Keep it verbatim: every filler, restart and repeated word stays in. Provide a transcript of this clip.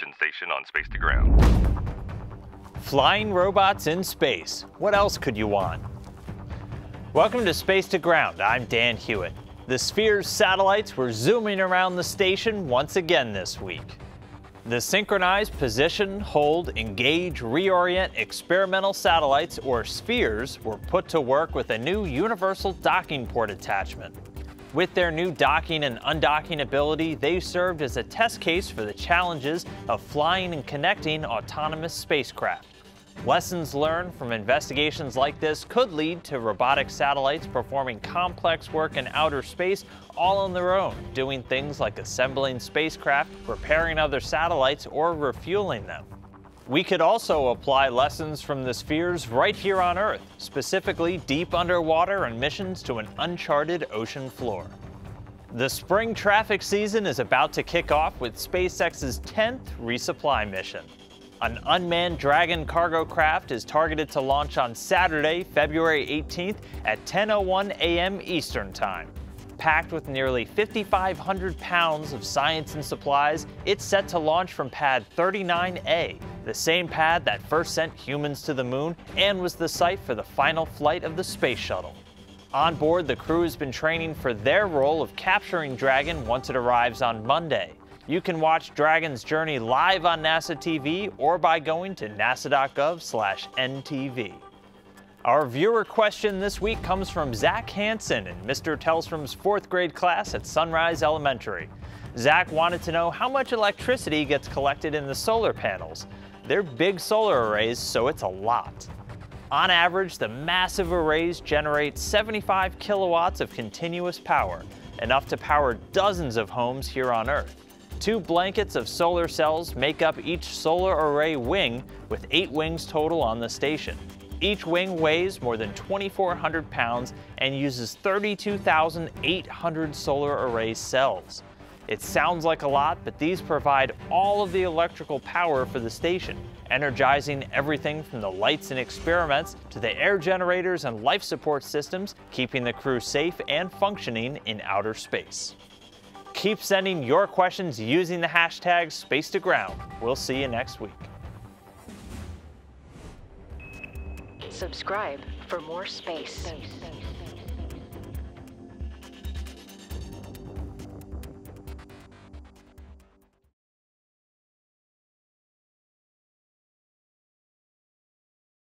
mission station on Space to Ground. Flying robots in space. What else could you want? Welcome to Space to Ground. I'm Dan Hewitt. The Sphere's satellites were zooming around the station once again this week. The Synchronized Position, Hold, Engage, Reorient Experimental Satellites, or Spheres, were put to work with a new universal docking port attachment. With their new docking and undocking ability, they served as a test case for the challenges of flying and connecting autonomous spacecraft. Lessons learned from investigations like this could lead to robotic satellites performing complex work in outer space all on their own, doing things like assembling spacecraft, repairing other satellites, or refueling them. We could also apply lessons from the Spheres right here on Earth, specifically deep underwater and missions to an uncharted ocean floor. The spring traffic season is about to kick off with SpaceX's tenth resupply mission. An unmanned Dragon cargo craft is targeted to launch on Saturday, February eighteenth at ten oh one a m Eastern Time. Packed with nearly five thousand five hundred pounds of science and supplies, it's set to launch from pad thirty-nine A, the same pad that first sent humans to the moon and was the site for the final flight of the space shuttle. On board, the crew has been training for their role of capturing Dragon once it arrives on Monday. You can watch Dragon's journey live on NASA T V or by going to nasa dot gov slash N T V. Our viewer question this week comes from Zach Hansen in Mister Telstrom's fourth grade class at Sunrise Elementary. Zach wanted to know how much electricity gets collected in the solar panels. They're big solar arrays, so it's a lot. On average, the massive arrays generate seventy-five kilowatts of continuous power, enough to power dozens of homes here on Earth. Two blankets of solar cells make up each solar array wing, with eight wings total on the station. Each wing weighs more than twenty-four hundred pounds and uses thirty-two thousand eight hundred solar array cells. It sounds like a lot, but these provide all of the electrical power for the station, energizing everything from the lights and experiments to the air generators and life support systems, keeping the crew safe and functioning in outer space. Keep sending your questions using the hashtag Space to Ground. We'll see you next week. Subscribe for more space. space, space, space.